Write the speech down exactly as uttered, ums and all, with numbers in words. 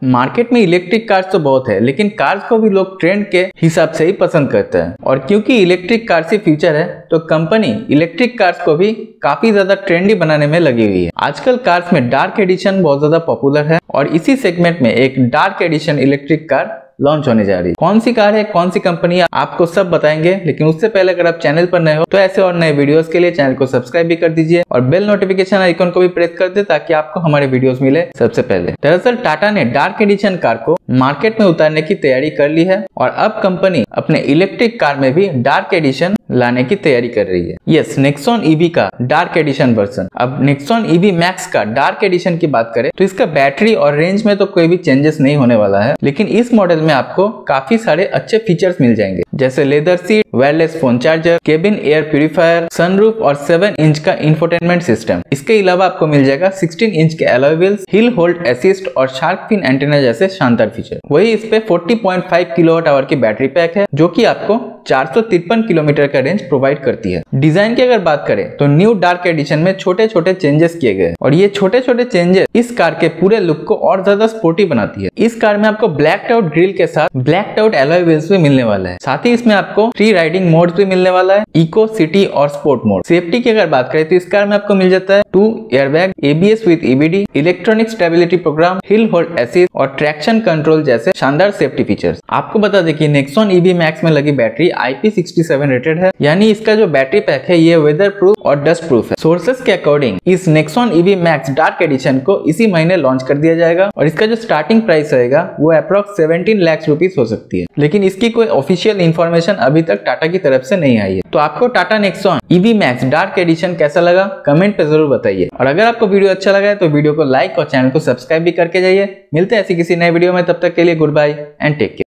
Market में electric cars तो बहुत है, लेकिन कार्स को भी लोग ट्रेंड के हिसाब से ही पसंद करते हैं। और क्योंकि इलेक्ट्रिक कार से फ्यूचर है, तो कंपनी इलेक्ट्रिक कार्स को भी काफी ज्यादा ट्रेंडी बनाने में लगी हुई है। आजकल कार्स में डार्क एडिशन बहुत ज्यादा पॉपुलर है और इसी सेगमेंट में एक dark edition electric car launch होने जा रही है। कौन सी कार है, कौन सी कंपनी है, आपको सब बताएंगे। लेकिन उससे पहले अगर आप चैनल पर नए हो तो ऐसे और नए वीडियोस के लिए चैनल को सब्सक्राइब भी कर दीजिए और बेल नोटिफिकेशन आइकन को भी प्रेस कर दे ताकि आपको हमारे वीडियोस मिले सबसे पहले। दरअसल टाटा ने डार्क एडिशन कार को मार्केट में उतारने की तैयारी कर ली है और अब कंपनी अपने इलेक्ट्रिक कार में भी डार्क एडिशन लाने की तैयारी कर रही है। यस, नेक्सॉन ईवी का डार्क एडिशन वर्जन। अब नेक्सॉन ईवी मैक्स का डार्क एडिशन की बात करें तो इसका बैटरी और रेंज में तो कोई भी चेंजेस नहीं होने वाला है, लेकिन इस मॉडल में आपको काफी सारे अच्छे फीचर्स मिल जाएंगे, जैसे leather seat, wireless phone charger, cabin air purifier, sunroof और सेवन इंच का इंफोटेनमेंट सिस्टम। इसके अलावा आपको मिल जाएगा सिक्सटीन इंच के alloy wheels, hill hold assist और शार्क फिन एंटेना जैसे शानदार फीचर। वही इस पे forty point five kilowatt hour की बैटरी पैक है, जो कि आपको चार सौ तिरपन किलोमीटर का रेंज प्रोवाइड करती है। डिजाइन की अगर बात करें तो न्यू डार्क एडिशन में छोटे छोटे चेंजेस किए गए और ये छोटे छोटे चेंजेस इस कार के पूरे लुक को और ज्यादा स्पोर्टी बनाती है। इस कार में आपको ब्लैक आउट ग्रिल के साथ ब्लैक आउट एलॉय व्हील्स भी मिलने वाला है। साथ ही इसमें आपको थ्री राइडिंग मोड्स भी मिलने वाला है, इको, सिटी और स्पोर्ट मोड। सेफ्टी की अगर बात करें तो इस कार में आपको मिल जाता है two airbag, ABS with EBD, electronic stability program, hill hold assist और ट्रैक्शन कंट्रोल जैसे शानदार सेफ्टी फीचर्स। आपको बता दें कि नेक्सॉन ईवी मैक्स में लगी battery I P sixty seven rated है, यानी इसका जो बैटरी पैक है ये वेदर प्रूफ और डस्ट प्रूफ है। सोर्सेस के अकॉर्डिंग इस Nexon EV max dark edition को इसी महीने लॉन्च कर दिया जाएगा और इसका जो स्टार्टिंग प्राइस रहेगा वो अप्रॉक्स सेवनटीन लाख रुपीस हो सकती है, लेकिन इसकी कोई ऑफिशियल इंफॉर्मेशन अभी तक टाटा की तरफ से नहीं आई है। तो आपको Tata Nexon EV max dark edition कैसा लगा कमेंट पे जरूर बताइए और अगर आपको वीडियो अच्छा लगा है तो वीडियो को लाइक और चैनल को सब्सक्राइब भी करके जाइए। मिलते हैं ऐसी किसी नए वीडियो में, तब तक के लिए good bye and take care.